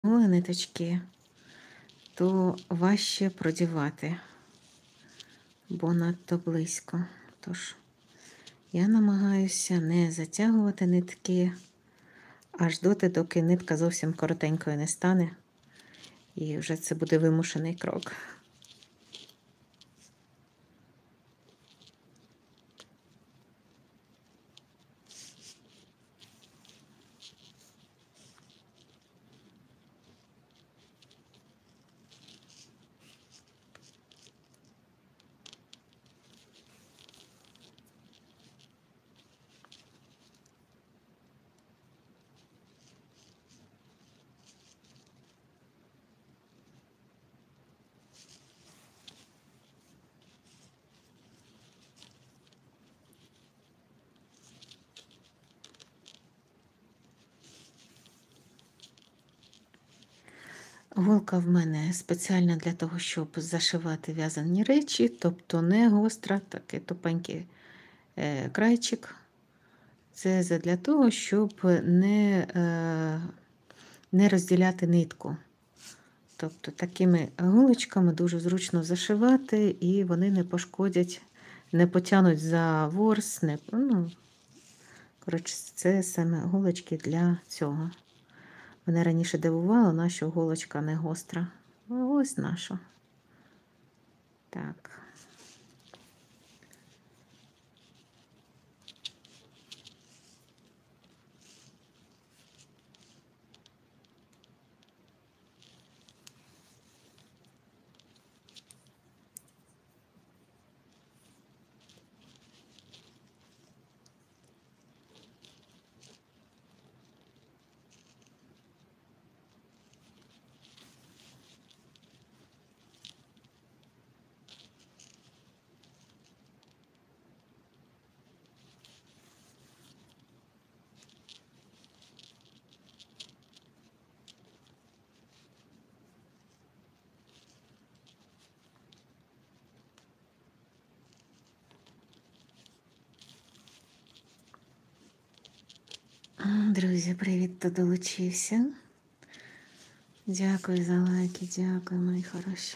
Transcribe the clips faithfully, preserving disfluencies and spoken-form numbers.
Були ниточки, то важче продівати, бо надто близько. Тож я намагаюся не затягувати нитки аж доти, доки нитка зовсім коротенькою не стане. І вже це буде вимушений крок. Голка в мене спеціальна для того, щоб зашивати в'язані речі, тобто не гостра, такий тупенький е, крайчик. Це для того, щоб не, е, не розділяти нитку. Тобто такими голочками дуже зручно зашивати, і вони не пошкодять, не потягнуть за ворс. Не, ну, коротше, це саме голочки для цього. Мене раніше дивувало, наша голочка не гостра. Ось наша. Так. Друзі, привіт, хто долучився. Дякую за лайки, дякую, мої хороші.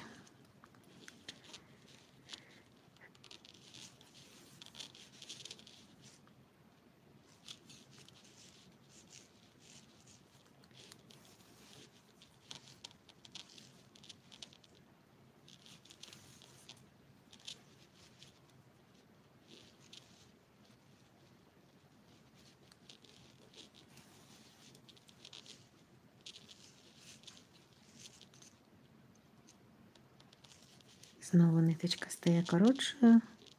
Знову ниточка стає коротшою.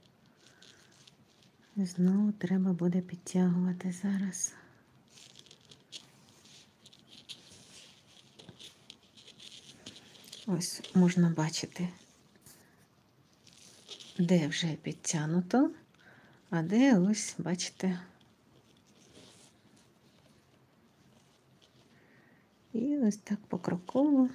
І знову треба буде підтягувати зараз. Ось можна бачити, де вже підтягнуто, а де ось, бачите, і ось так покроково.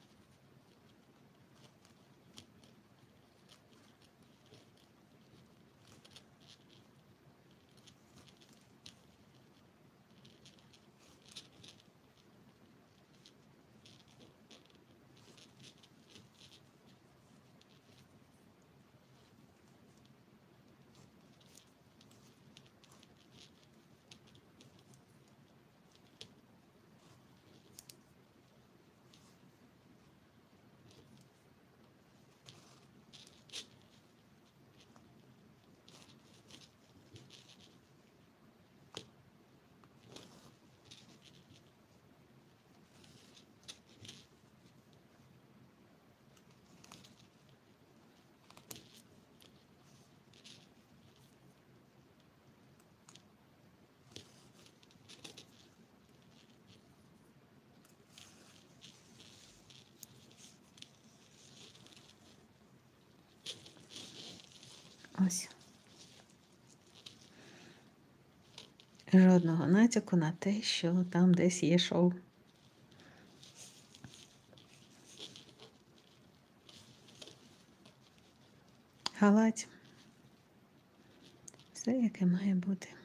Ось. Жодного натяку на те, що там десь є шов. Гладь. Все, яке має бути.